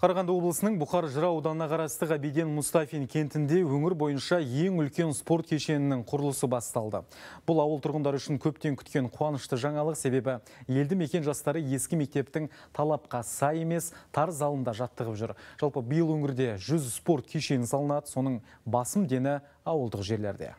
Қарағанды облысының Бұқар Жыра ауданына қарасты Ғабиден Мұстафин кентінде өңір бойынша ең үлкен спорт кешенінің құрылысы басталды. Бұл ауыл тұрғындары үшін көптен күткен қуанышты жаңалық, себебі елді мекен жастары ескі мектептің талапқа сай емес тар залында жаттығып жүр. Жалпы биыл өңірде 100 спорт кешені салынады, соның басым дені ауылдық жерлерде.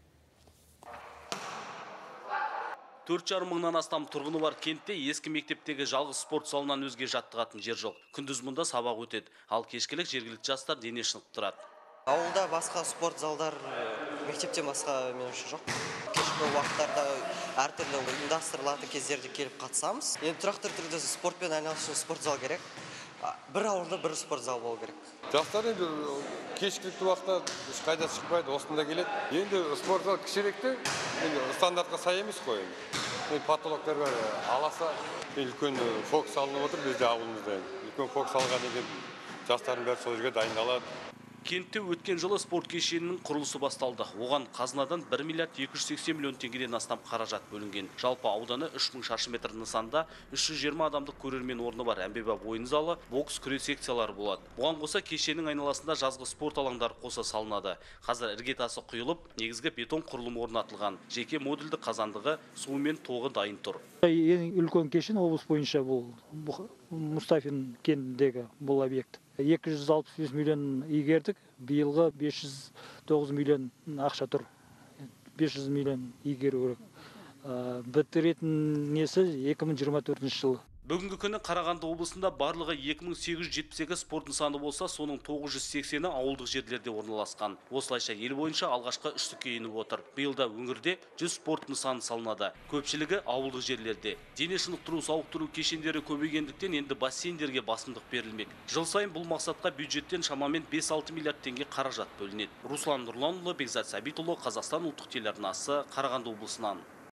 4,5 мыңнан астам тұрғыны бар кентте ескі мектептегі жалғыз спорт залынан өзге жаттығатын жер жоқ. Күндіз мұнда сабақ өтеді, ал кешкілік жергілікті жастар дене шынықтырады. Ауылда басқа спорт залдар мектептен басқа меніңше жоқ. Кешкі уақыттарда әртүрлі ұйымдастырылатын кездерде келіп қатысамыз. Енді тұрақты түрде спортпен айналысу спорт зал керек. Бір ауылда бір спорт зал болу керек. Жастар енді кешкілікті уақытта ешқайда шықпайды, осында келеді. Енді спорт зал кішіректі, стандартқа сай емес қой. Патологтар бар, аласа үлкен фокус салынып отыр бізде ауылымызда. Үлкен фокус салған деген жастардың бәрі сол жерге дайындалады. Кентте өткен жылы спорт кешенінің құрылысы басталды. Оған қазынадан 1 миллиард 280 миллион теңгеден астам қаражат бөлінген. Жалпы ауданы 3000 шаршы метр нысанда 320 адамдық көрермен орны бар. Әмбебап ойын залы, бокс, күрес секциялары болады. Бұған қоса кешеннің айналасында жазғы спорт алаңдары қоса салынады. Қазір іргетасы құйылып, негізгі бетон құрылымы орнатылған. Жеке модульді қазандығы, суы мен тоғы дайын тұр. Ең үлкен кешен облыс бойынша бұл Мұстафин кентіндегі бұл объект. 265 миллион игердік, биылғы 509 миллион ақша тұр. 500 миллион игеру керек. Бітіретін несі 2024 жылы. Бүгінгі күні Қарағанды облысында барлығы 2878 спорт нысаны болса, соның 980-і ауылдық жерлерде орналасқан. Осылайша ел бойынша алғашқы үштікке еніп отыр. Биылда өңірде 100 спорт нысаны салынады. Көпшілігі ауылдық жерлерде. Дене шынықтыру, сауықтыру кешендері көбейгендіктен енді бассейндерге басымдық берілмек. Жыл сайын бұл мақсатқа бюджеттен шамамен 5-6 миллиард теңге қаражат бөлінеді. Руслан Нұрланұлы, Бекзат Сәбитұлы, Қазақстан ұлттық телеарнасы, Қарағанды облысынан.